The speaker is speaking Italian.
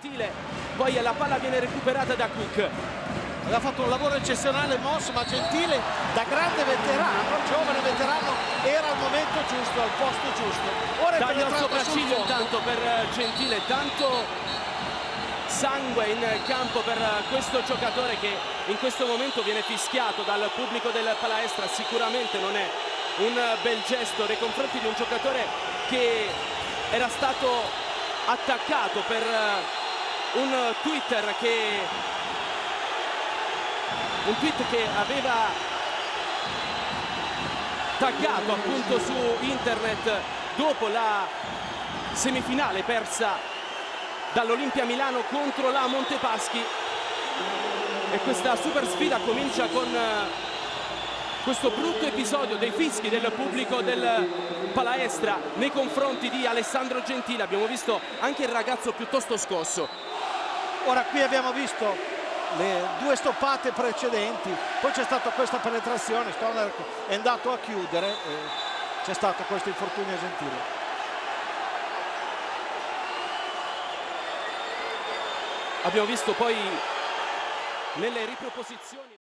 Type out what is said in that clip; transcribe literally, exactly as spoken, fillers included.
Gentile, poi la palla viene recuperata da Cook. Aveva fatto un lavoro eccezionale Moss, ma Gentile, da grande veterano, giovane veterano, era al momento giusto, al posto giusto. Ora è Taglio al penetrato sul sopracciglio fondo. intanto per Gentile, tanto sangue in campo per questo giocatore che in questo momento viene fischiato dal pubblico del Palaestra. Sicuramente non è un bel gesto nei confronti di un giocatore che era stato attaccato per un Twitter che un tweet che aveva taggato appunto su internet dopo la semifinale persa dall'Olimpia Milano contro la Montepaschi, e questa super sfida comincia con questo brutto episodio dei fischi del pubblico del Palaestra nei confronti di Alessandro Gentile. Abbiamo visto anche il ragazzo piuttosto scosso. Ora qui abbiamo visto le due stoppate precedenti, poi c'è stata questa penetrazione, Stoner è andato a chiudere e c'è stato questo infortunio a Gentile. Abbiamo visto poi nelle riproposizioni